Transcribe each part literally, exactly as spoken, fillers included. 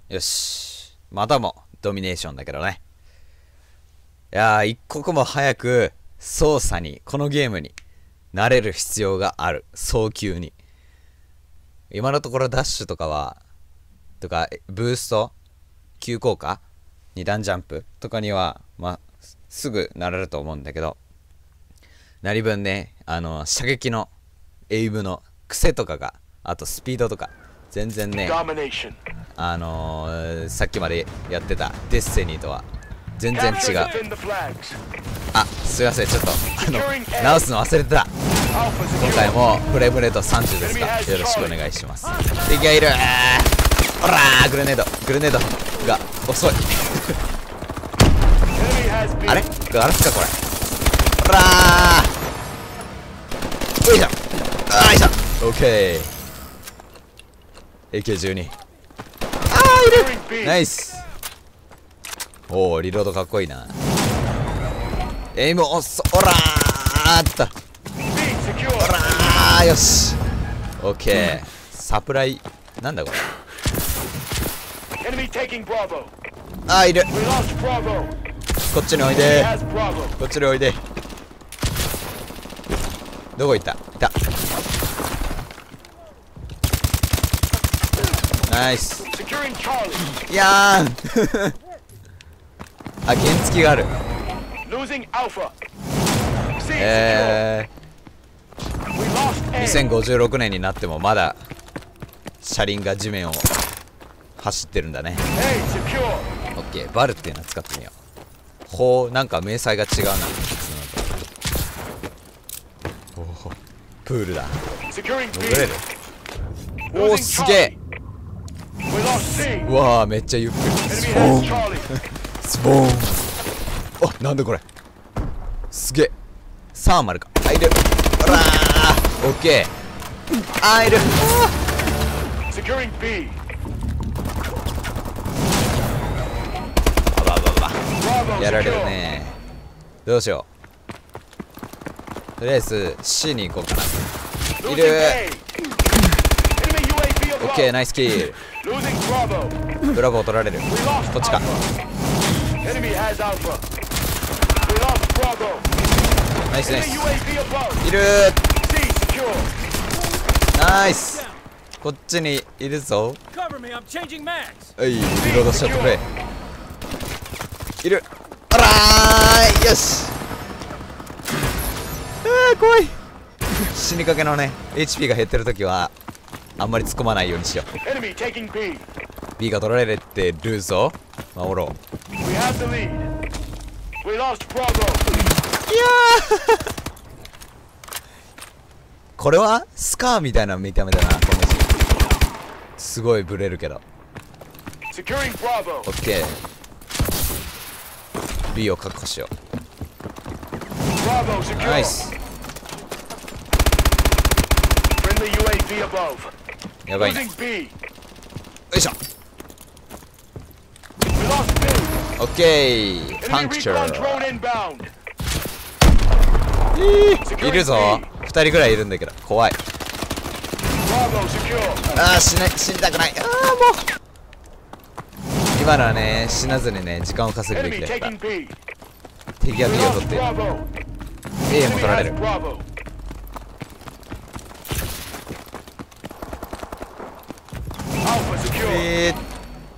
よし。またもドミネーションだけどね。いやー、一刻も早く操作に、このゲームに慣れる必要がある。早急に。今のところダッシュとかは、とか、ブースト、急降下、二段ジャンプとかには、まあ、すぐなれると思うんだけど、何分ね、あの、射撃のエイムの癖とかが、あとスピードとか、全然ね、あのー、さっきまでやってたデッセニーとは全然違う。あ、すいません、ちょっとあの直すの忘れてた。今回もフレームレートさんじゅうですが、よろしくお願いします。敵がいる。ほらー、グレネードグレネードが遅いあれガラスかこれ。ほらー、よいしょ、あーいしょ、オッケー。 エーケーじゅうに。 あーいる。ナイス。おお、リロードかっこいいな。エイムおっそ、おらーっと、おらー、よし、オッケー。サプライ、なんだこれ。あーいる。こっちにおいで、こっちにおいで。どこ行った。いた。ナイス。いやーあ、原付がある。えー、にせんごじゅうろくねんになってもまだ車輪が地面を走ってるんだね。オッケー、バルっていうのを使ってみよう。ほう、なんか明細が違うな。おお、プールだ。潜れる。おお、すげえ。うわー、めっちゃゆっくり。スポーンスポーン。お、なんだこれ。すげえ。サーマルか。あ、いる。ほらー、オッケー。あー、いる。あばばば、やられるね。どうしよう。とりあえず C に行こうかな。いる。オッケー、ナイスキル。ブラボー取られる。こっちか。ナイスナイス。いるー。ナイス。こっちにいるぞ。はい、リロードしちゃってくれ。いる。あらー、よし。あー、怖い。死にかけのね エイチピー が減ってるときはあんまり突っ込まないようにしよう。 B が取られてるぞ。守ろう。いやこれはスカーみたいな見た目だな、この字。すごいブレるけど。オッケー。 B を確保しよう。ナイス。やばいな。よいしょ。オッケー、ファンクチャー。いるぞ。ふたりぐらいいるんだけど怖い。あー、死ね、死にたくない。あー、もう今のはね、死なずにね、時間を稼ぐべきだった。敵が B を取って A も取られる。えー、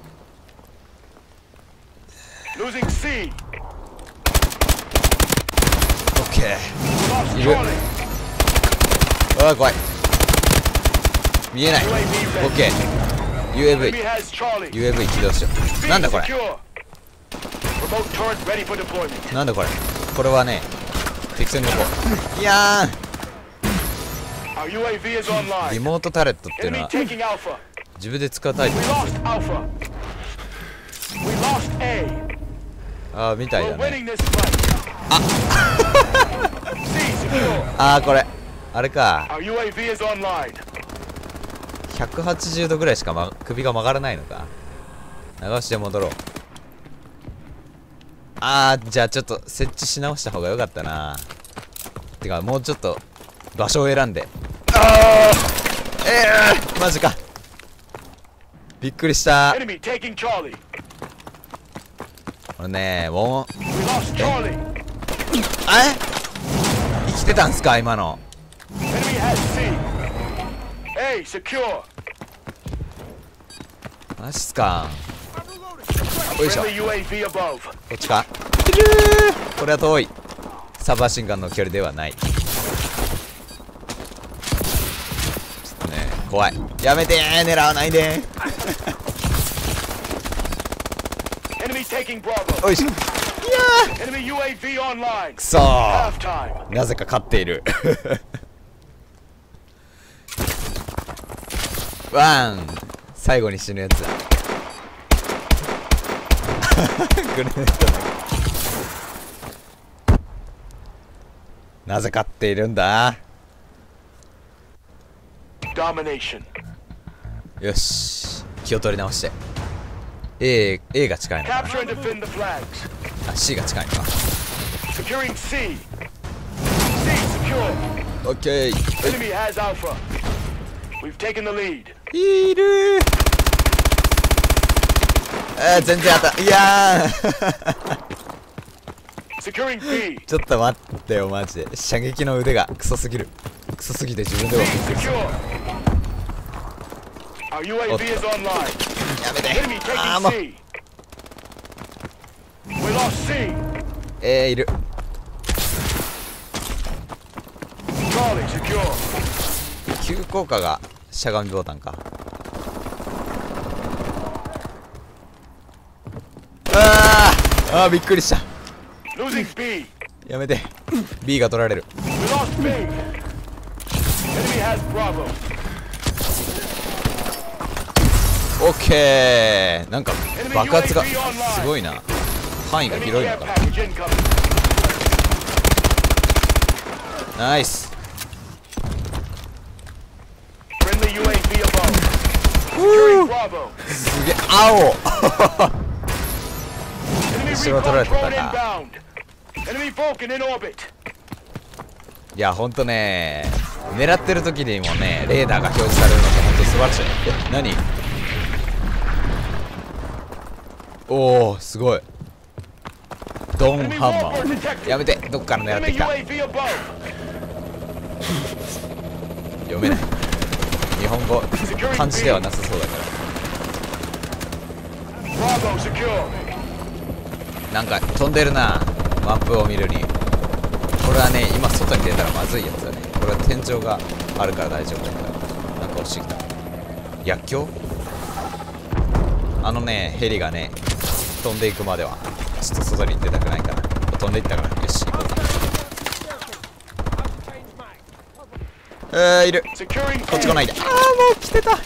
オッケー。いる。あー、怖い。見えない。オッケー。 ユーエーブイ ユーエーブイ 起動しよう。なんだこれ。なんだこれ。これはね、敵戦の方。いやー、リモートタレットっていうのは自分で使うタイプです。あー、みたいだね。ああー、これあれか。ひゃくはちじゅうどぐらいしか、ま、首が曲がらないのか。流して戻ろう。あー、じゃあちょっと設置し直した方が良かったな。てかもうちょっと場所を選んで。あー、えー、マジか。 びっくりした。 Enemy taking Charlie. これねもう We lost Charlie. え生きてたんすか今の。 Enemy has C. A secure. マジっすか。よいしょ。 Friendly ユーエーブイ above. こっちか。これは遠い。サバシンガンの距離ではない。ちょっとね怖い。やめてー、狙わないでー。 Enemy taking Bravo. よいしょ。いや Enemy ユーエーブイ online. ーくそー。 Half time. なぜか勝っている。ワン。最後に死ぬやつだ。グレネードだ。なぜ勝っているんだ。 Domination. よし気を取り直して。 A, A が近いのか Capture and defend the flags. なあ C が近いのか。 Securing C. C secure. オッケー。 Enemy has Alpha. We've taken the lead. いるー。あー全然当たいやー。 Securing B. ちょっと待ってよマジで。射撃の腕がクソすぎる。クソすぎて自分で B もびっくりする。 secure. Our ユーエーブイ is online. やめて。 Enemy あーも taking う C. We lost C. えーいる。 Charlie secure. 急降下がしゃがみボタンか。あーあーびっくりした。 Losing B. やめて。 B が取られる。 We lost B. Enemy has Bravo. オッケー。なんか爆発がすごいな。範囲が Enemy 広いの care か。 package incoming. ナイス。 Friendly ユーエーブイ above. Securing Bravo. すげえ青。 Enemy Sure, recon turret drone だな。 inbound. Enemy Vulcan in orbit. いやほんとね狙ってる時にもねレーダーが表示されるのってほんと素晴らしい。え何。おおすごい。ドン Enemy ハンマ Warfare ー。 detected. やめて。どっから狙って Enemy きた。 ユーエーブイ above. 読めない。日本語漢字ではなさそうだか Bravo secure. ら。なんか飛んでるなマップを見るに。これはね今外に出たらまずいやつだね。これは天井があるから大丈夫だけど。なんか押してきた。薬莢。あのねヘリがね飛んでいくまではちょっと外に出たくないから飛んでいったから。よし行こうか。えーいる。 Securing こっち来ないで。あーもう来てた。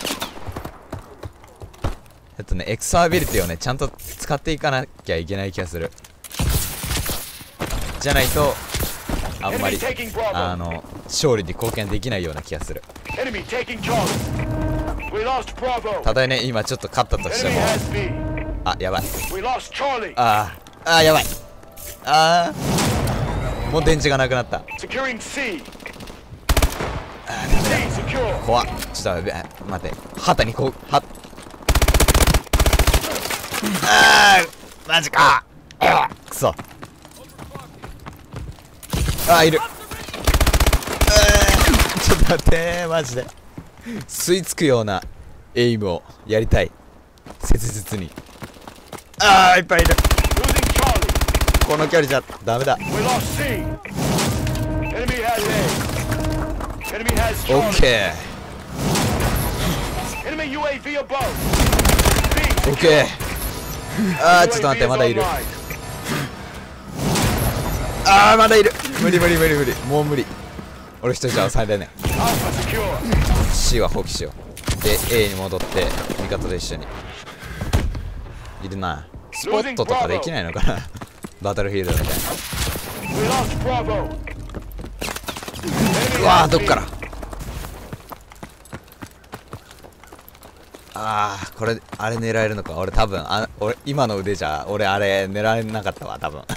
えっとねエクサービリティをねちゃんと使っていかなきゃいけない気がする。じゃないとあんまり Enemy taking Bravo. あの勝利に貢献できないような気がする。 Enemy taking Charlie. We lost Bravo. たとえね今ちょっと勝ったとして Enemy も has B. あやばい。 We lost Charlie. あーあーやばい。あーもう電池がなくなった。 Securing C. あーダメ C だ secure. 怖っ。ちょっと待って待って旗にこうはっあーマジか。あーくそ。あーいる。あーちょっと待ってマジで吸い付くようなエイムをやりたい切実に。あーいっぱいいる。 Losing Charlie. この距離じゃダメだ。 We lost C. Enemy has A. Enemy has オッ Charlie. ケ Enemy ユーエーブイ above. ー B. オッケー。あーちょっと待ってまだいる。あーまだいる。無理無理無理無理もう無理。俺一人じゃ抑えられない。 Alpha secure. C は放棄しよう。で A に戻って味方と一緒にいるな。スポットとかできないのかなバトルフィールドみたい We lost Bravo. な。うわーどっから。あーこれあれ狙えるのか。俺多分あ俺今の腕じゃ俺あれ狙えなかったわ多分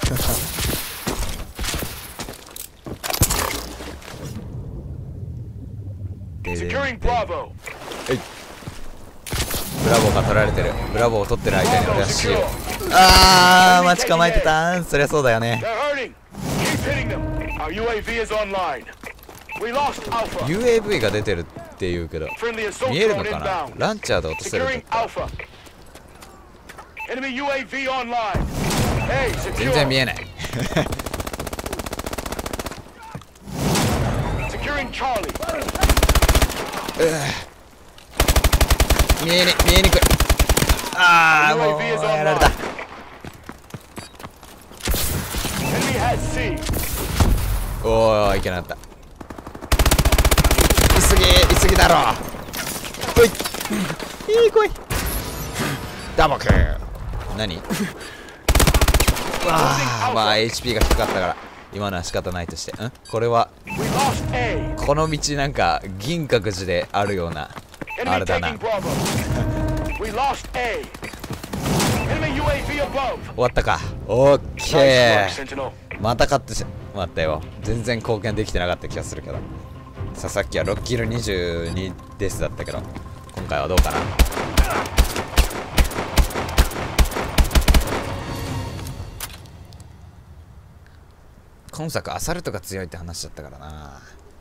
でで Securing で Bravo. えいブラボーが取られてる。ブラボーを取ってる間に俺はシール。あー待ち構えてた。そりゃそうだよね。 ユーエーブイ が出てるって言うけど見えるのかな。ランチャーで落とせるんだったら全然見えない。見えに見えにくい。ああもうやられた。おおいけなかった。いすぎいすぎだろ。おいいい来い。ダボク何。わあまあ エイチピー が低かったから今のは仕方ないとして、んこれはこの道なんか銀閣寺であるようなあれだな。終わったか。オッケー。また勝ってしまったよ。全然貢献できてなかった気がするけど。ささっきはろっキルにじゅうにデスだったけど今回はどうかな。今作アサルトが強いって話だったからな。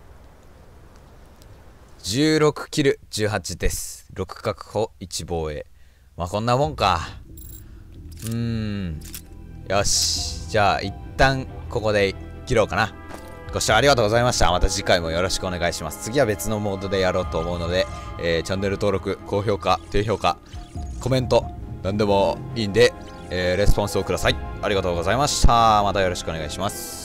じゅうろくキルじゅうはちです。ろく確保いち防衛。まあこんなもんか。うーんよしじゃあ一旦ここで切ろうかな。ご視聴ありがとうございました。また次回もよろしくお願いします。次は別のモードでやろうと思うので、えー、チャンネル登録高評価低評価コメント何でもいいんで、えー、レスポンスをください。ありがとうございました。またよろしくお願いします。